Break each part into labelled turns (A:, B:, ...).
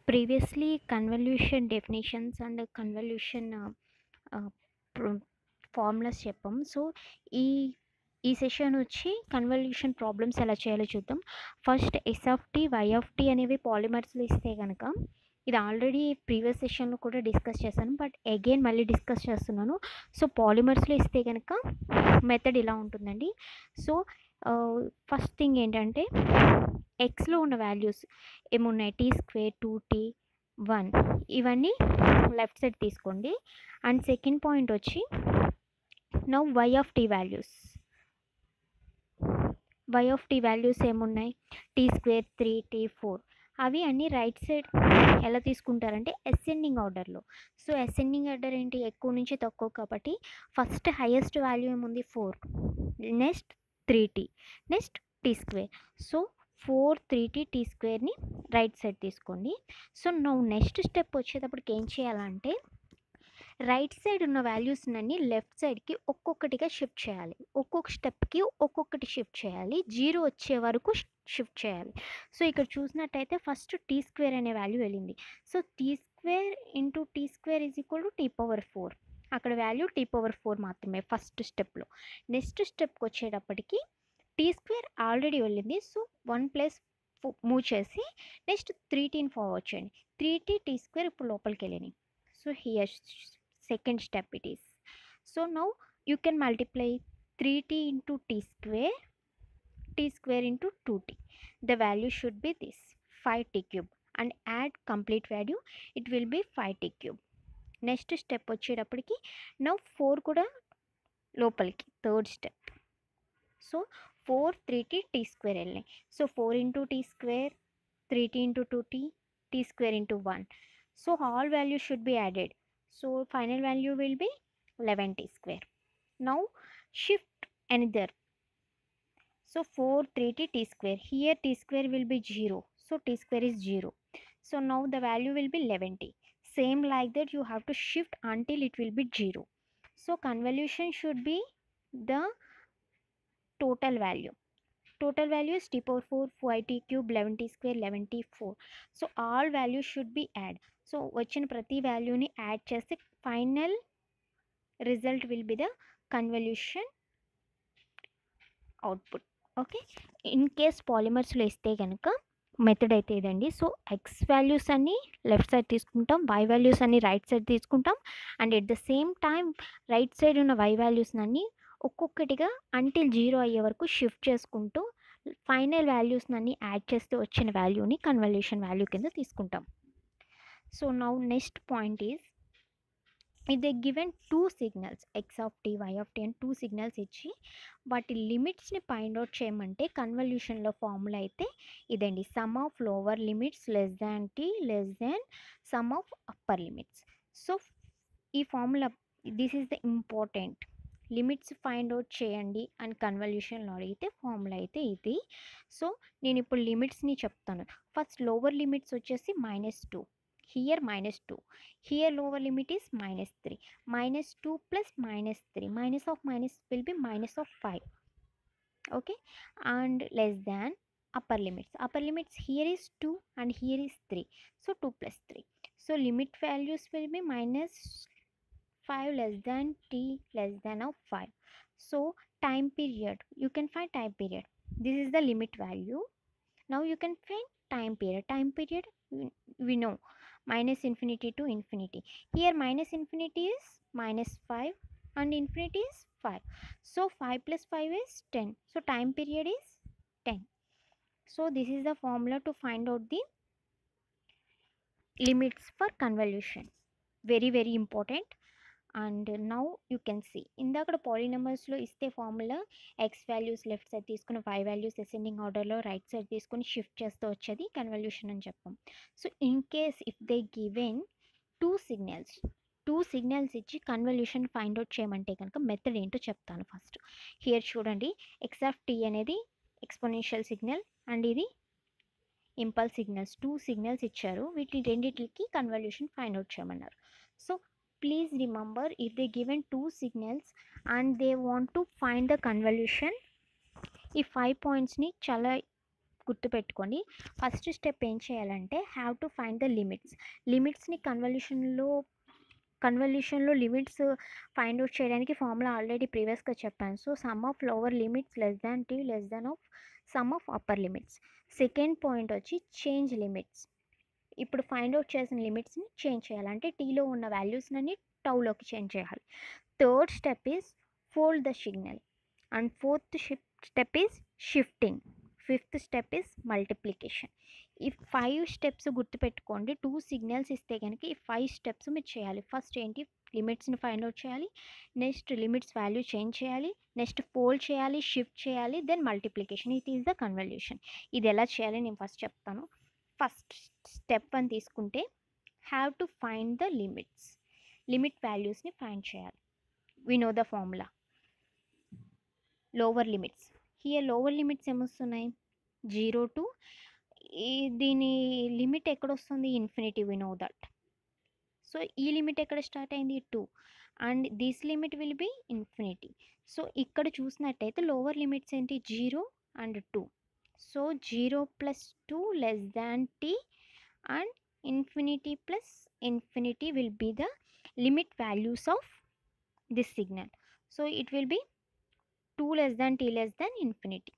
A: Previously convolution definitions and convolution formulas చెప్పాం. So ఈ ఈ సెషన్ వచ్చి కన్వల్యూషన్ ప్రాబ్లమ్స్ ఎలా చేయాలో చూద్దాం. First s of t y of t అనేవి పాలిమర్స్లో ఇస్తే కనుక, ఇది ఆల్రెడీ ప్రీవియస్ సెషన్లో కూడా డిస్కస్ చేశాను, బట్ అగైన్ మళ్ళీ డిస్కస్ చేస్తున్నాను. సో పాలిమర్స్లో ఇస్తే కనుక మెథడ్ ఇలా ఉంటుందండి. సో ఫస్ట్ థింగ్ ఏంటంటే, ఎక్స్లో ఉన్న వాల్యూస్ ఏమున్నాయి, టీ స్క్వేర్, 2t, 1, ఇవన్నీ లెఫ్ట్ సైడ్ తీసుకోండి. అండ్ సెకండ్ పాయింట్ వచ్చి now y of t values ఏమున్నాయి, టీ స్క్వేర్, 3t, 4, అవి అన్నీ రైట్ సైడ్ ఎలా తీసుకుంటారంటే అసెండింగ్ ఆర్డర్లో. సో అసెండింగ్ ఆర్డర్ ఏంటి, ఎక్కువ నుంచి తక్కువ కాబట్టి ఫస్ట్ హైయెస్ట్ వాల్యూ ఏముంది 4, next 3t, next t square. So 4, 3t, t స్క్వేర్ని రైట్ సైడ్ తీసుకోండి. సో నువ్వు నెక్స్ట్ స్టెప్ వచ్చేటప్పటికి ఏం చేయాలంటే, రైట్ సైడ్ ఉన్న వాల్యూస్ని లెఫ్ట్ సైడ్కి ఒక్కొక్కటిగా షిఫ్ట్ చేయాలి. ఒక్కొక్క స్టెప్కి ఒక్కొక్కటి షిఫ్ట్ చేయాలి, 0 వచ్చే వరకు షిఫ్ట్ చేయాలి. సో ఇక్కడ చూసినట్టయితే ఫస్ట్ టీ స్క్వేర్ అనే వాల్యూ వెళ్ళింది. So t square into t square is equal to t⁴. అక్కడ వాల్యూ t⁴ మాత్రమే ఫస్ట్ స్టెప్లో. నెక్స్ట్ స్టెప్కి వచ్చేటప్పటికి టీ స్క్వేర్ ఆల్రెడీ వెళ్ళింది. సో 1 + మూవ్ చేసి నెక్స్ట్ 3tని ఫార్వర్డ్ చేయండి. 3t, టీ స్క్వేర్ ఇప్పుడు లోపలికి వెళ్ళినాయి. So here second step it is. So now you can multiply 3t into t square into 2t. The value should be this 5t cube, and add complete value, it will be 5t cube. Next step వచ్చేటప్పటికి now 4 కూడా లోపలికి, third step. So 4, 3t, t square వెళ్ళినాయి. So 4 into t square, 3t into 2t, t square into 1. So all values should be added. So final value will be 11t square. Now shift another. So 4, 3t, t square. Here t square will be 0. So t square is 0. So now the value will be 11t. Same like that you have to shift until it will be 0. So convolution should be the total value. Total value is t⁴, 5t cube, 11t square, 11t 4. So all values should be add. So వచ్చిన ప్రతి వాల్యూని add చేస్తే final result will be the convolution output. Okay, in case పాలిమర్స్లో ఇస్తే కనుక method అయితే ఇదండి. So x values అన్ని లెఫ్ట్ సైడ్ తీసుకుంటాం, వై వాల్యూస్ అన్ని రైట్ సైడ్ తీసుకుంటాం, and at the same time right side ఉన్న వై వాల్యూస్ అన్ని ఒక్కొక్కటిగా అంటిల్ 0 అయ్యే వరకు షిఫ్ట్ చేసుకుంటూ ఫైనల్ వాల్యూస్ అన్ని యాడ్ చేస్తే వచ్చిన వాల్యూని కన్వల్యూషన్ వాల్యూ కింద తీసుకుంటాం. So now next point is, ఇది given 2 signals x of t, y of t అని 2 సిగ్నల్స్ ఇచ్చి వాటి లిమిట్స్ని ఫైండ్ అవుట్ చేయమంటే కన్వల్యూషన్లో ఫార్ములా అయితే ఇదండి, sum of lower limits less than t less than sum of upper limits. So ఈ formula, this is the important, limits find out చేయండి అని కన్వల్యూషన్లో అడిగితే ఫార్ములా అయితే ఇది. సో నేను ఇప్పుడు లిమిట్స్ని చెప్తాను. ఫస్ట్ లోవర్ లిమిట్స్ వచ్చేసి -2, here -2, here lower limit is -3, -2 plus -3, minus of minus will be minus of 5. Okay, and less than upper limits here is 2 and here is 3, so 2 plus 3. So limit values will be -5 less than t less than of 5. So time period, you can find time period. This is the limit value. Now you can find time period we know -infinity to infinity. Here -infinity is -5 and infinity is 5. So 5 plus 5 is 10. So time period is 10. So this is the formula to find out the limits for convolution. Very very important. And now you can see ఇందాక పాలినామర్స్లో ఇస్తే formula x values left side తీసుకుని y values ascending ఆర్డర్లో right side తీసుకొని shift చేస్తూ వచ్చేది convolution అని చెప్పాం. So in case if they given 2 signals ఇచ్చి కన్వల్యూషన్ ఫైండ్ అవుట్ చేయమంటే కనుక మెథడ్ ఏంటో చెప్తాను. ఫస్ట్ హియర్ చూడండి, ఎక్స్ ఆఫ్ టీ అనేది ఎక్స్పోనెన్షియల్ సిగ్నల్ అండ్ ఇది ఇంపల్స్ సిగ్నల్స్, 2 సిగ్నల్స్ ఇచ్చారు, వీటి రెండింటికి కన్వల్యూషన్ ఫైండ్ అవుట్ చేయమన్నారు. So please remember, if they given 2 signals and they want to find the convolution, ఈ 5 points ని చాలా గుర్తుపెట్టుకోండి. ఫస్ట్ స్టెప్ ఏం చేయాలంటే have to find the limits. లిమిట్స్ని కన్వల్యూషన్లో లిమిట్స్ ఫైండ్ అవుట్ చేయడానికి ఫార్ములా ఆల్రెడీ ప్రీవియస్గా చెప్పాను. So sum of lower limits less than t less than of sum of upper limits. Second point వచ్చి చేంజ్ లిమిట్స్. ఇప్పుడు find out చేసిన లిమిట్స్ని change చేయాలి, అంటే టీలో ఉన్న వాల్యూస్ని టౌలోకి చేంజ్ చేయాలి. Third step is fold the signal and fourth step is shifting. Fifth step is multiplication. ఈ 5 స్టెప్స్ గుర్తుపెట్టుకోండి. 2 సిగ్నల్స్ ఇస్తే కనుక ఈ 5 స్టెప్స్ మీరు చేయాలి. ఫస్ట్ ఏంటి, లిమిట్స్ని ఫైండ్ అవుట్ చేయాలి, నెక్స్ట్ లిమిట్స్ వాల్యూ చేంజ్ చేయాలి, నెక్స్ట్ ఫోల్డ్ చేయాలి, షిఫ్ట్ చేయాలి, then multiplication. It is the convolution. ఇది ఎలా చేయాలి నేను ఫస్ట్ చెప్తాను. ఫస్ట్ స్టెప్ 1 తీసుకుంటే have to find the limits. Limit వాల్యూస్ని ఫైండ్ చేయాలి. We know the formula lower limits. Here lower limits ఏమొస్తున్నాయి, 0 టు దీని లిమిట్ ఎక్కడొస్తుంది, infinity. We know that. So ఈ లిమిట్ ఎక్కడ స్టార్ట్ అయింది, 2, and this limit will be infinity. So ఇక్కడ చూసినట్టయితే లోవర్ లిమిట్స్ ఏంటి, 0 and 2. So 0 plus 2 less than t and infinity plus infinity will be the limit values of this signal. So it will be 2 less than t less than infinity.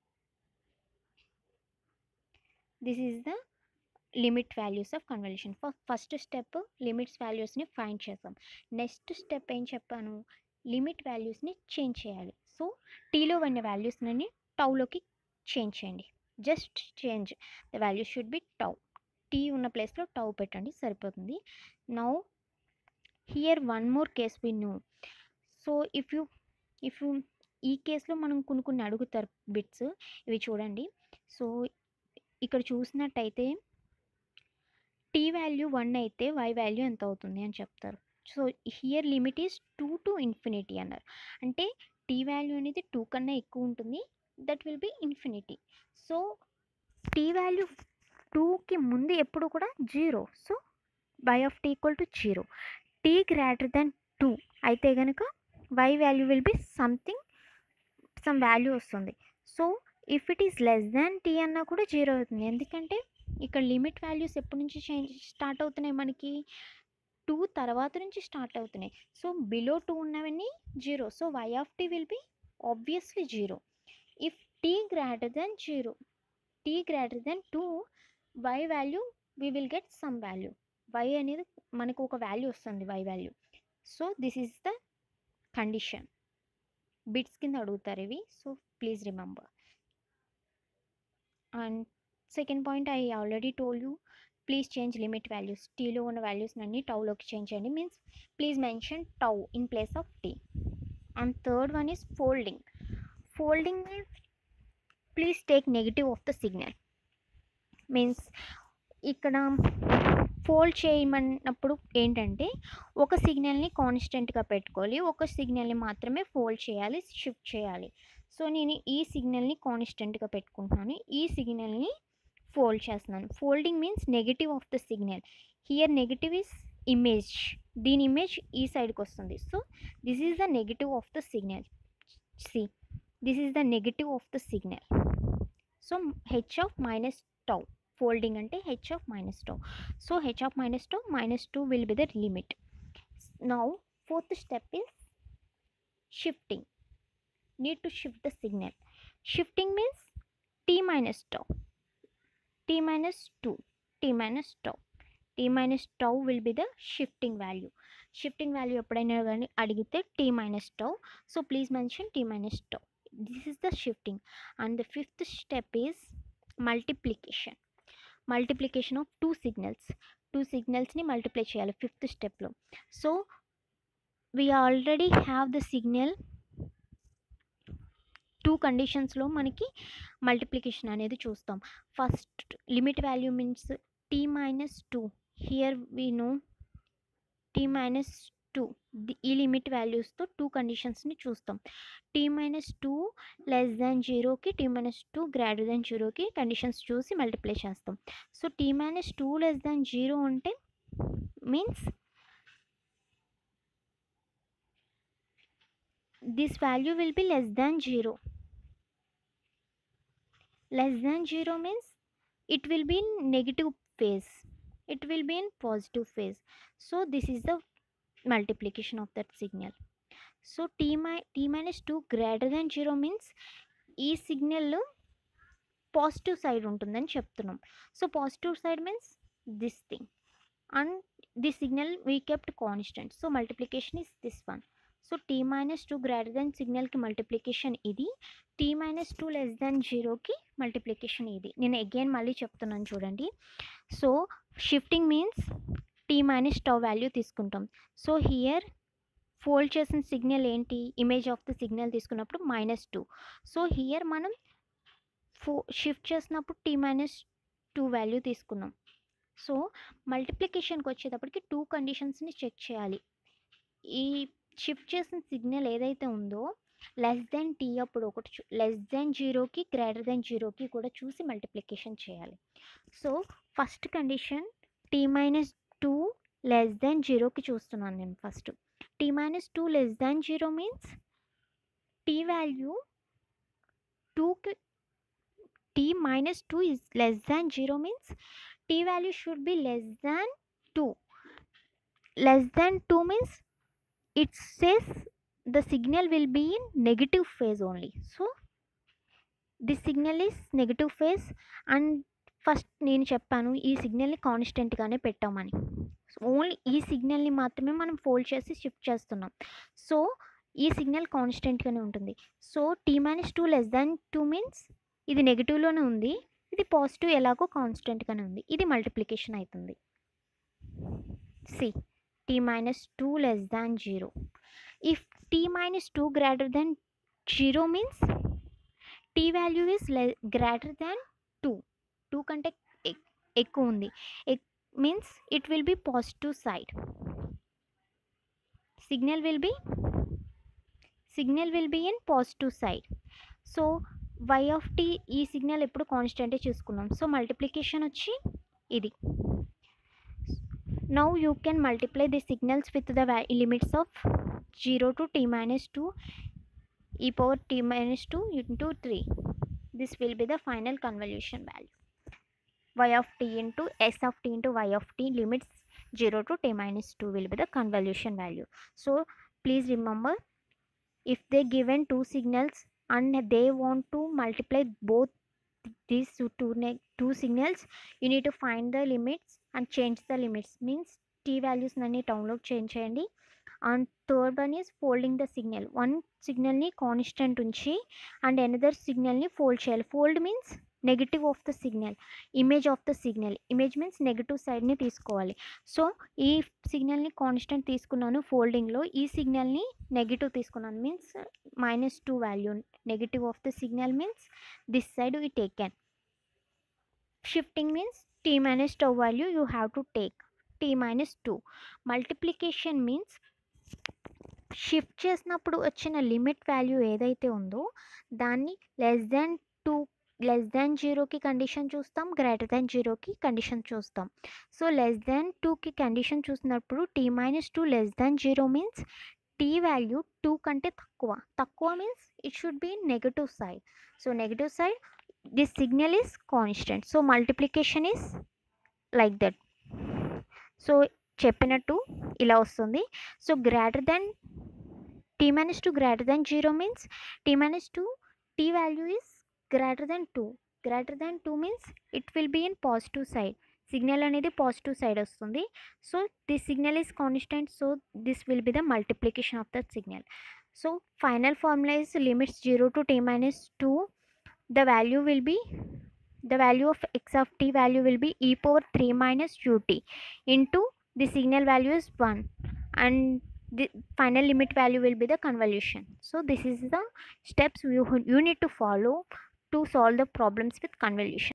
A: This is the limit values of convolution. For first step limits values ni find chesam. Next step em cheppanu, limit values ni change cheyali. So t lo vanna values nani tau loki change cheyandi. Just change, the value should be tau. T ఉన్న ప్లేస్లో tau పెట్టండి, సరిపోతుంది. Now here one more case we know. So if you ఈ కేసులో మనం కొన్ని అడుగుతారు bits, ఇవి చూడండి. సో ఇక్కడ చూసినట్టయితే టీ వాల్యూ 1 అయితే వై వాల్యూ ఎంత అవుతుంది అని చెప్తారు. So here limit is 2 to infinity అన్నారు. అంటే టీ వాల్యూ అనేది 2 కన్నా ఎక్కువ ఉంటుంది, that will be infinity. So t value 2కి ముందు ఎప్పుడు కూడా 0. So y of t equal to 0. t greater than 2 అయితే కనుక y value will be some value వస్తుంది. So if it is less than t అన్నా కూడా 0 అవుతుంది. ఎందుకంటే ఇక్కడ లిమిట్ వాల్యూస్ ఎప్పటి నుంచి స్టార్ట్ అవుతున్నాయి, మనకి 2 తర్వాత నుంచి స్టార్ట్ అవుతున్నాయి. సో బిలో 2 ఉన్నవన్నీ 0. So y of t will be obviously 0. If t greater than 0, t greater than 2, y value we will get some value. y అనేది మనకు ఒక వాల్యూ వస్తుంది, y value. So this is the condition. Bits కింద అడుగుతారు ఇవి. So please remember. And second point I already told you, please change limit values. టీలో ఉన్న values అన్ని టౌలోకి చేంజ్ చేయండి. Means please mention tau in place of t. And third one is folding. Folding means please take negative of the signal. Means ఇక్కడ fold చేయమన్నప్పుడు ఏంటంటే ఒక సిగ్నల్ని కాన్స్టెంట్గా పెట్టుకోవాలి, ఒక సిగ్నల్ని మాత్రమే ఫోల్డ్ చేయాలి, షిఫ్ట్ చేయాలి. సో నేను ఈ సిగ్నల్ని కాన్స్టెంట్గా పెట్టుకుంటున్నాను, ఈ సిగ్నల్ని ఫోల్డ్ చేస్తున్నాను. Folding means negative of the signal. Here negative is image, దీని ఇమేజ్ ఈ సైడ్కి వస్తుంది. So this is the negative of the signal. See this is the negative of the signal. So h of minus tau. Folding ante h of minus tau. So h of minus tau minus 2 will be the limit. Now fourth step is shifting. Need to shift the signal. Shifting means t minus tau, t minus 2, t minus tau. t minus tau will be the shifting value. Shifting value ఎప్పుడైనా కానీ అడిగితే t minus tau. So please mention t minus tau. This is the shifting. And the fifth step is multiplication. Multiplication of two signals ni multiply cheyali fifth step lo. So we already have the signal. Two కండిషన్స్లో మనకి multiplication అనేది చూస్తాం. First limit value means t minus 2. Here we know t minus 2. ఈ limit వాల్యూస్తో two కండిషన్స్ని చూస్తాం. t minus 2 less దాన్ 0కి, t minus 2 greater than 0కి conditions చూసి multiply చేస్తాం. So t minus 2 less than 0 అంటే means this value will be less than 0. Less than 0 means it will be in negative phase, it will be in positive phase. So this is the multiplication of that signal. So t minus 2 greater than 0 means ఈ signal positive side ఉంటుందని చెప్తున్నాం. So positive side means this thing, and the signal we kept constant, so multiplication is this one. So t minus 2 greater than signal ki multiplication ఇది, t minus 2 less than 0 కి multiplication ఇది. నేను again మళ్ళీ చెప్తున్నాను చూడండి. So shifting means t minus tau value తీసుకుంటాం. So here fold చేసిన signal ఏంటి, ఇమేజ్ ఆఫ్ ద సిగ్నల్ తీసుకున్నప్పుడు -2. సో హియర్ మనం షిఫ్ట్ చేసినప్పుడు t minus 2 వాల్యూ తీసుకున్నాం. సో మల్టిప్లికేషన్కి వచ్చేటప్పటికి 2 కండిషన్స్ని చెక్ చేయాలి. ఈ షిఫ్ట్ చేసిన సిగ్నల్ ఏదైతే ఉందో లెస్ దెన్ టీ అప్పుడు ఒకటి లెస్ దెన్ 0కి గ్రేటర్ దెన్ 0కి కూడా చూసి మల్టిప్లికేషన్ చేయాలి. So first condition t minus 2 less than 0కి చూస్తున్నాను నేను. First t minus 2 less than 0 means t value 2కి, t minus 2 is less than 0 means t value should be less than 2. Less than 2 means it says the signal will be in negative phase only. So this signal is negative phase, and first నేను చెప్పాను ఈ సిగ్నల్ని కాన్స్టెంట్గానే పెట్టామని. Only ఈ సిగ్నల్ని మాత్రమే మనం fold చేసి shift చేస్తున్నాం. So ఈ సిగ్నల్ కాన్స్టెంట్గానే ఉంటుంది. So t minus 2 less than 2 మీన్స్ ఇది నెగిటివ్లోనే ఉంది, ఇది పాజిటివ్ ఎలాగో కాన్స్టెంట్గానే ఉంది, ఇది మల్టిప్లికేషన్ అవుతుంది. See t minus 2 less than 0. If t minus 2 greater than 0 means t value is greater than 2. 2 కంటే ఎక్కువ ఉంది, means it will be positive side. Signal will be in positive side. So y of t ఈ signal ఎప్పుడు కాన్స్టెంటే చూసుకున్నాం. So multiplication వచ్చి ఇది. Now you can multiply the signals with the limits of 0 to t minus 2 e power t minus 2 into 3. This will be the final convolution value. Y of t into s of t into y of t limits 0 to t minus 2 will be the convolution value. So please remember, if they given two signals and they want to multiply both these two signals, you need to find the limits and change the limits. Means t values nani download change cheyandi. And third one is folding the signal. One signal ni constant unchi and another signal ni fold cheyali. Fold means negative of the signal, image of the signal. Image means negative సైడ్ని తీసుకోవాలి. So ఈ సిగ్నల్ని constant తీసుకున్నాను ఫోల్డింగ్లో, ఈ సిగ్నల్ని negative తీసుకున్నాను means -2 వాల్యూ. Negative of the signal means this side we taken. Shifting means t minus tau value you have to take t minus 2. Multiplication means shift చేసినప్పుడు వచ్చిన లిమిట్ వాల్యూ ఏదైతే ఉందో దాన్ని లెస్ దాన్ 0కి కండిషన్ చూస్తాం, greater than 0కి condition చూస్తాం. So less than 2కి కండిషన్ చూసినప్పుడు t minus 2 less than 0 means t value 2 కంటే తక్కువ means it should be negative side. So negative side this signal is constant. So multiplication is like that. So చెప్పినట్టు ఇలా వస్తుంది. సో greater than t minus 2 greater than 0 means t minus 2 t value is greater than 2. Greater than 2 means it will be in positive side. Signal అనేది positive side వస్తుంది. So this signal is constant. So this will be the multiplication of that signal. So final formula is limits 0 to t minus 2. The value of x of t value will be e power 3 minus ut into the signal value is 1 and the final limit value will be the convolution. So this is the steps you need to follow to solve the problems with convolution.